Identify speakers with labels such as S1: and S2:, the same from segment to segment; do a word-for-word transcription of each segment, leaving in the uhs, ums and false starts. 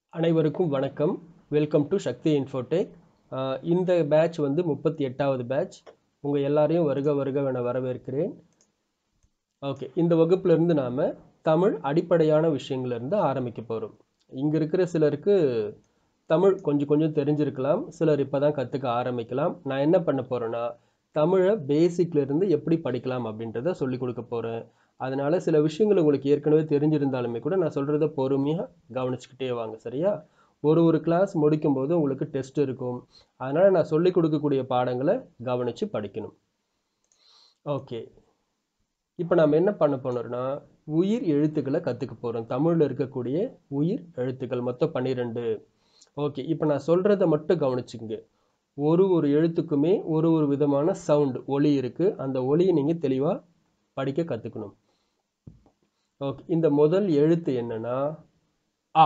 S1: அனைவருக்கும் வணக்கம். Welcome to Sakthi Infotech. இந்த பேட்ச் வந்து முப்பத்தி எட்டாவது பேட்ச். உங்கள் எல்லாரையும் வருக வருக என வரவேற்கிறேன். ஓகே, இந்த வகுப்புலேருந்து நாம் தமிழ் அடிப்படையான விஷயங்கள்லேருந்து ஆரம்பிக்க போகிறோம். இங்கே இருக்கிற சிலருக்கு தமிழ் கொஞ்சம் கொஞ்சம் தெரிஞ்சிருக்கலாம், சிலர் இப்போ தான் கற்றுக்க ஆரம்பிக்கலாம். நான் என்ன பண்ண போகிறேன்னா, தமிழை பேசிக்லேருந்து எப்படி படிக்கலாம் அப்படின்றத சொல்லிக் கொடுக்க போகிறேன். அதனால் சில விஷயங்கள் உங்களுக்கு ஏற்கனவே தெரிஞ்சிருந்தாலுமே கூட நான் சொல்கிறத பொறுமையாக கவனிச்சுக்கிட்டே வாங்க, சரியா? ஒரு ஒரு கிளாஸ் முடிக்கும்போது உங்களுக்கு டெஸ்ட் இருக்கும். அதனால் நான் சொல்லிக் கொடுக்கக்கூடிய பாடங்களை கவனித்து படிக்கணும். ஓகே, இப்போ நாம் என்ன பண்ண போனோம்னா, உயிர் எழுத்துக்களை கற்றுக்க போகிறோம். தமிழில் இருக்கக்கூடிய உயிர் எழுத்துக்கள் மொத்தம் பன்னிரெண்டு. ஓகே, இப்போ நான் சொல்கிறத மட்டும் கவனிச்சுங்க. ஒரு ஒரு எழுத்துக்குமே ஒரு ஒரு விதமான சவுண்டு, ஒலி இருக்குது. அந்த ஒலியை நீங்கள் தெளிவாக படிக்க கற்றுக்கணும். ஓகே, இந்த முதல் எழுத்து என்னன்னா ஆ.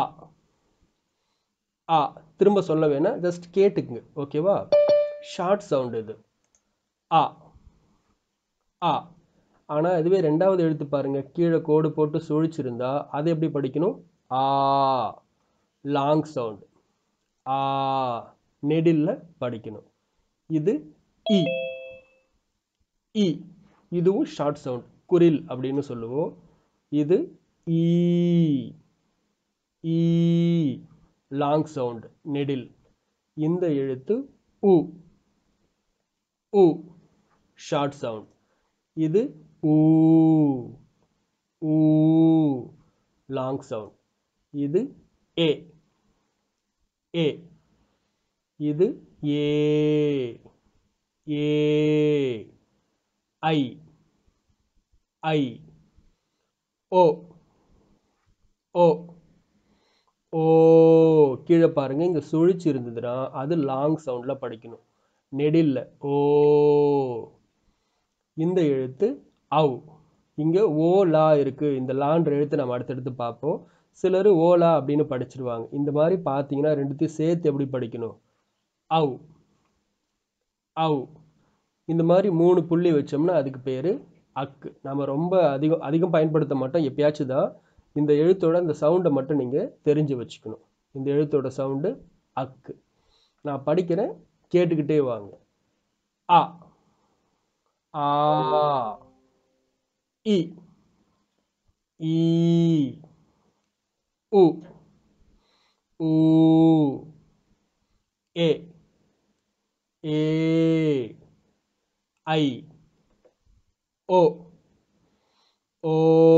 S1: ஆ திரும்ப சொல்ல வேணாம், ஜஸ்ட் கேட்டுக்குங்க, ஓகேவா? ஷார்ட் சவுண்ட் இது ஆ. ஆ. ஆனால் இதுவே ரெண்டாவது எழுத்து பாருங்க, கீழே கோடு போட்டு சுழிச்சிருந்தா அதை எப்படி படிக்கணும்? ஆ. லாங் சவுண்ட் ஆ. நெடில்ல படிக்கணும். இது இ. இ இதுவும் ஷார்ட் சவுண்ட், குரில் அப்படின்னு சொல்லுவோம். இது ஈ. ஈ லாங் சவுண்ட், நெடில். இந்த எழுத்து உ. உ ஷார்ட் சவுண்ட். இது ஊ. ஊ லாங் சவுண்ட். இது ஏ. ஏ. இது ஏ. ஏ. ஐ. ஐ. ஓ. ஓ. ஓ கீழே பாருங்க, இங்க சுழிச்சு இருந்ததுன்னா அது லாங் சவுண்ட்ல படிக்கணும், நெடில்ல ஓ. இந்த எழுத்து அவ். இங்க ஓ லா இருக்கு. இந்த லான்ற எழுத்து நம்ம அடுத்தடுத்து பார்ப்போம். சிலர் ஓலா அப்படின்னு படிச்சிருவாங்க. இந்த மாதிரி பார்த்தீங்கன்னா ரெண்டுத்தையும் சேர்த்து எப்படி படிக்கணும்? அவ். அவ். இந்த மாதிரி மூணு புள்ளி வச்சோம்னா அதுக்கு பேரு அக்கு. நம்ம ரொம்ப அதிகம் அதிகம் பயன்படுத்த மாட்டோம், எப்பயாச்சும் தான். இந்த எழுத்தோட அந்த சவுண்டை மட்டும் நீங்க தெரிஞ்சு வச்சுக்கணும். இந்த எழுத்தோட சவுண்டு அக்கு. நான் படிக்கிறேன், கேட்டுக்கிட்டே வாங்க. ஆ. ஆ. இ. ஈ. உ. ஊ. ஏ. ஏ. ஐ. ஓ. ஓ.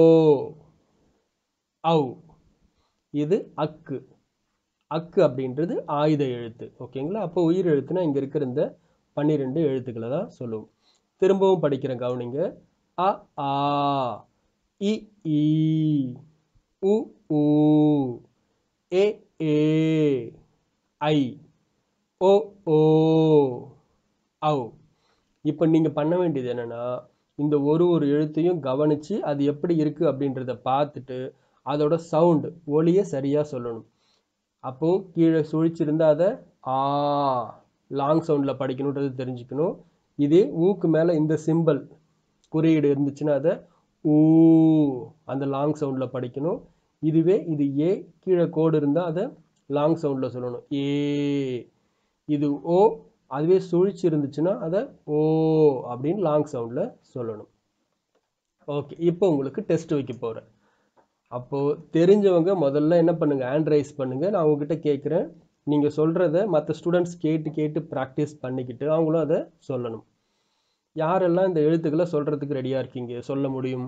S1: அவ். இது அக்கு. அக்கு அப்படின்றது ஆயுத எழுத்து, ஓகேங்களா? அப்போ உயிர் எழுத்துனா இங்க இருக்கிற இந்த பன்னிரெண்டு எழுத்துக்களை தான் சொல்லுவோம். திரும்பவும் படிக்கிறேன், கவனிங்க. அ ஆ. இ ஈ. உ ஊ. ஏ ஏ. ஐ. ஓ ஓ. அவ். இப்போ நீங்க பண்ண வேண்டியது என்னன்னா, இந்த ஒரு ஒரு எழுத்தையும் கவனிச்சு அது எப்படி இருக்கு அப்படின்றத பார்த்துட்டு அதோட சவுண்டு, ஒலியை சரியா சொல்லணும். அப்போ கீழே சுழிச்சிருந்தா அதை ஆ லாங் சவுண்ட்ல படிக்கணுன்றது தெரிஞ்சுக்கணும். இதே ஊக்கு மேல இந்த சிம்பல் குறியீடு இருந்துச்சுன்னா அதை ஊ அந்த லாங் சவுண்ட்ல படிக்கணும். இதுவே இது ஏ, கீழே கோடு இருந்தா அதை லாங் சவுண்ட்ல சொல்லணும், ஏ. இது ஓ, அதுவே சுழிச்சு இருந்துச்சுன்னா அதை ஓ அப்படின்னு லாங் சவுண்ட்ல சொல்லணும். ஓகே, இப்போ உங்களுக்கு டெஸ்ட் வைக்க போறேன். அப்போ தெரிஞ்சவங்க முதல்ல என்ன பண்ணுங்க, ஹேண்ட் ரைஸ் பண்ணுங்க. நான் உங்ககிட்ட கேட்குறேன், நீங்க சொல்றத மற்ற ஸ்டூடெண்ட்ஸ் கேட்டு கேட்டு ப்ராக்டிஸ் பண்ணிக்கிட்டு அவங்களும் அதை சொல்லணும். யாரெல்லாம் இந்த எழுத்துக்களை சொல்றதுக்கு ரெடியா இருக்கீங்க, சொல்ல முடியும்?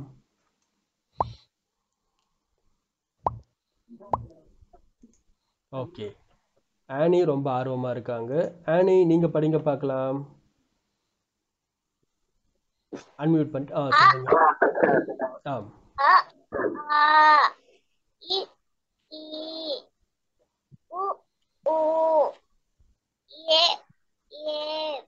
S1: ஓகே, ஆனி ரொம்ப ஆர்வமா இருக்காங்க. ஆனி, நீங்க படிங்க பார்க்கலாம். அன்மியூட் பண்ணிட்டு ஆ சொல்லுங்க. ஆம்.
S2: அ ஆ இ ஈ உ ஊ ஏ ஏ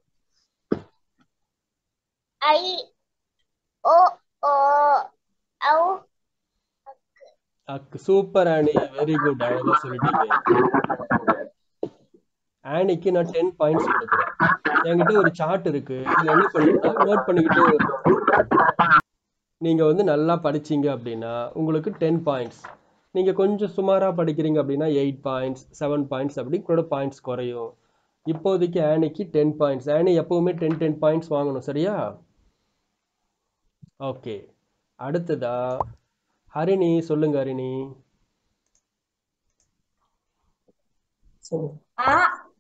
S2: ஐ ஓ ஓ ஔ
S1: அக்கு. சூப்பர் ஆனி, வெரி குட், அழகா சொல்லிட்டீங்க. ஆனிக்கு நான் டென் பாயிண்ட்ஸ் கொடுக்குறேன். என்கிட்ட ஒரு சார்ட் இருக்கு, இதுல என்ன பண்ணுங்கன்னா நோட் பண்ணிக்கிட்டே வரணும். நீங்க வந்து நல்லா படிச்சீங்க அப்படின்னா உங்களுக்கு டென் பாயிண்ட்ஸ். நீங்கள் கொஞ்சம் சுமாராக படிக்கிறீங்க அப்படின்னா எயிட் பாயிண்ட்ஸ் செவன் பாயிண்ட்ஸ் அப்படி கூட பாயிண்ட்ஸ் குறையும். இப்போதைக்கு ஆனிக்கு டென் பாயிண்ட்ஸ். ஆனி எப்பவுமே டென் டென் பாயிண்ட்ஸ் வாங்கணும், சரியா? ஓகே, அடுத்ததா ஹரிணி சொல்லுங்க. ஹரிணி
S2: ஆ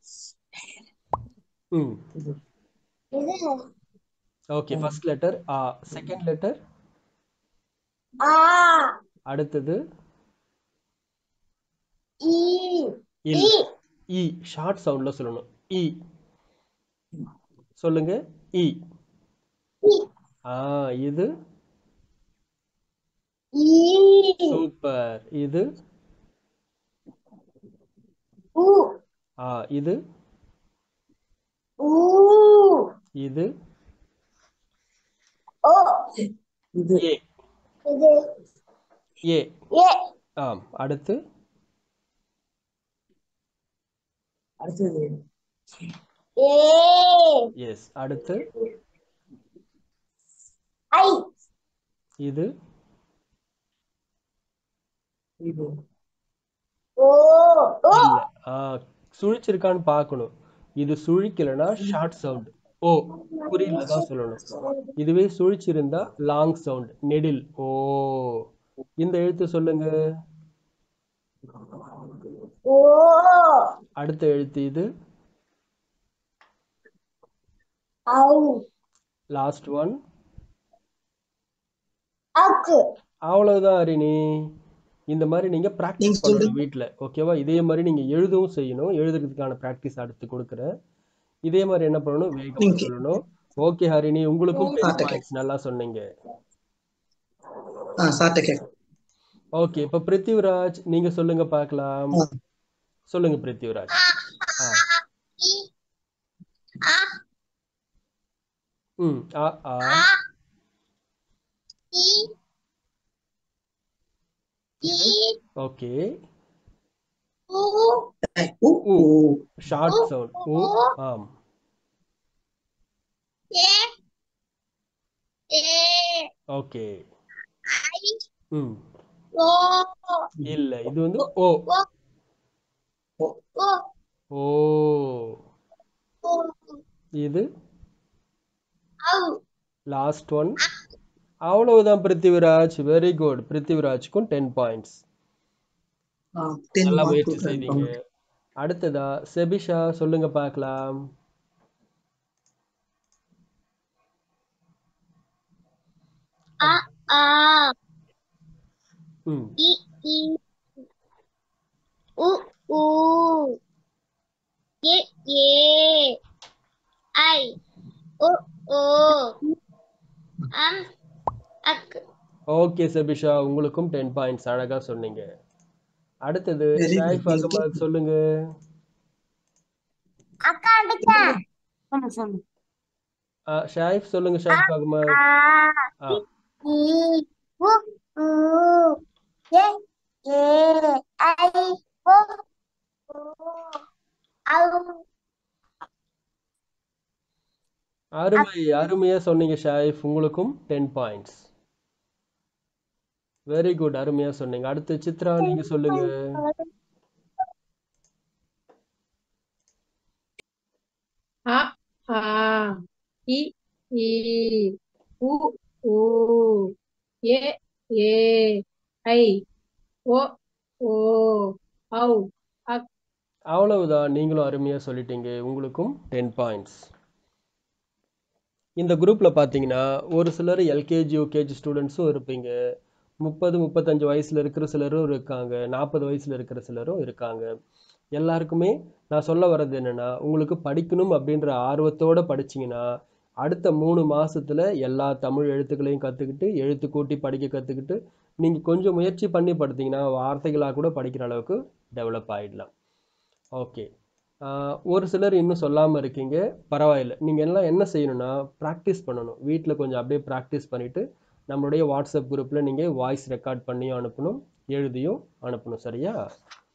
S1: ம்
S2: இது
S1: ஓகே. ஃபர்ஸ்ட் லெட்டர் ஆ. செகண்ட் லெட்டர்
S2: ஆ
S1: அடுத்தது
S2: ஈ
S1: இல். இ ஷார்ட் சவுண்ட்ல சொல்லணும். இ சொல்லுங்க. இ
S2: ஈ
S1: ஆ. இது
S2: ஈ
S1: சூப்பர். இது
S2: ஊ
S1: ஆ. இது
S2: ஊ
S1: இது
S2: ஓ இது
S1: ஏ.
S2: இது
S1: ஏ
S2: ஏ
S1: ஆம். அடுத்து
S2: அடுத்தது ஏ
S1: எஸ். அடுத்து
S2: ஐ
S1: இது
S2: இது ஓ ஓ
S1: இல்ல. ஆ சுழிச்சிருக்கான்னு பார்க்கணும். இது சுழிக்கலைன்னா ஷார்ட் சவுண்ட் ஓ. குறியில தான் சொல்லணும். இதுவே சுழிச்சிருந்தா லாங் சவுண்ட் நெடில் ஓ. இந்த எழுத்து சொல்லுங்க.
S2: ஓ
S1: அடுத்த எழுத்து இது.
S2: ஔ
S1: லாஸ்ட் ஒன்.
S2: அக்கு
S1: அவ்வளவுதான் ஹரிணி. இந்த மாதிரி நீங்க
S2: நீங்க
S1: ப்ராக்டிஸ்
S2: சொல்லுங்க.
S1: பண்ணணும் வீட்டில், ஓகேவா? இதே மாதிரி நீங்க எழுதவும் செய்யணும். எழுதுறதுக்கான ப்ராக்டிஸ் அடுத்து கொடுக்குறேன். இதே மாதிரி என்ன பண்ணணும், வேகமா
S2: நீங்க
S1: சொல்லணும். ஓகே ஹரிணி, உங்களுக்கும் டென்
S2: சார்ட்ட கேட்க
S1: பாயிண்ட்ஸ். நல்லா சொன்னீங்க.
S2: ஆ சார்ட்ட கேட்க
S1: ஓகே, இப்போ பிருத்திவிராஜ் நீங்க சொல்லுங்க பார்க்கலாம். சொல்லுங்க பிருத்திவிராஜ். ஆ
S2: இ ஆ
S1: ம் ஆ ஆ
S2: ஆ இ இ
S1: ஓகே.
S2: ஊ
S1: உ
S2: ஊ
S1: ஷார்ட் சவுண்ட் உ. ஆம்.
S2: ஏ ஏ
S1: ஓகே.
S2: ஐ
S1: ம்
S2: ஓ
S1: இல்ல, இது வந்து ஓ.
S2: ஓ ஓ
S1: ஓ.
S2: ஓ
S1: இது
S2: ஔ
S1: லாஸ்ட் ஒன். அவ்வளவுதான் பிருத்திவிராஜ். Very good. பிருத்திவிராஜ்க்கும் டென் பாயிண்ட்ஸ். நல்லா முயற்சி செய்தீங்க. அடுத்ததா செபிஷா சொல்லுங்க பார்க்கலாம்.
S2: ஆ ஆ
S1: ம்
S2: இ இ உ ஊ ஏ ஏ ஐ ஓ ஓ அம் அக்கு.
S1: ஓகே செபிஷா, உங்களுக்கும் டென் பாயிண்ட்ஸ். அழகா சொன்னீங்க. அடுத்தது
S2: Very good.
S1: ஷாயிஃப் அகமது சொல்லுங்க.
S2: அக்கா அடிச்ச சொல்லு சொல்லு
S1: ஆ, ஷாயிஃப் சொல்லுங்க. ஷாயிஃப் அகமது.
S2: ஆ
S1: ஆ
S2: இ உ ஊ ஏ ஏ ஐ ஓ ஓ ஔ
S1: அருமை, அருமையா சொன்னீங்க ஷாயிஃப். உங்களுக்கும் டென் பாயிண்ட்ஸ். Very good. அருமையா சொன்னீங்க. அடுத்து சித்ரா நீங்க சொல்லுங்க.
S3: அ ஆ இ ஈ உ ஊ ஏ ஏ ஐ ஓ ஓ ஔ அக்.
S1: அவ்வளவுதான். நீங்களும் அருமையா சொல்லிட்டீங்க. உங்களுக்கும் டென் பாயிண்ட்ஸ். இந்த குரூப்ல பார்த்தீங்கன்னா ஒரு சிலர் எல்கேஜி யூகேஜி ஸ்டூடெண்ட்ஸும் இருப்பீங்க. முப்பது முப்பத்தஞ்சு வயசுல இருக்கிற சிலரும் இருக்காங்க. நாற்பது வயசுல இருக்கிற சிலரும் இருக்காங்க. எல்லாருக்குமே நான் சொல்ல வர்றது என்னன்னா, உங்களுக்கு படிக்கணும் அப்படின்ற ஆர்வத்தோட படிச்சீங்கன்னா அடுத்த மூணு மாசத்துல எல்லா தமிழ் எழுத்துக்களையும் கத்துக்கிட்டு எழுத்து கூட்டி படிக்க கத்துக்கிட்டு நீங்க கொஞ்சம் முயற்சி பண்ணி படுத்தீங்கன்னா வார்த்தைகளாக கூட படிக்கிற அளவுக்கு டெவலப் ஆயிடலாம். ஓகே. ஒரு சிலர் இன்னும் சொல்லாமல் இருக்கீங்க. பரவாயில்ல. நீங்கள் எல்லாம் என்ன செய்யணும்னா ப்ராக்டிஸ் பண்ணணும். வீட்டில் கொஞ்சம் அப்படியே ப்ராக்டிஸ் பண்ணிவிட்டு நம்மளுடைய வாட்ஸ்அப் குரூப்பில் நீங்கள் வாய்ஸ் ரெக்கார்ட் பண்ணியும் அனுப்பணும், எழுதியும் அனுப்பணும், சரியா?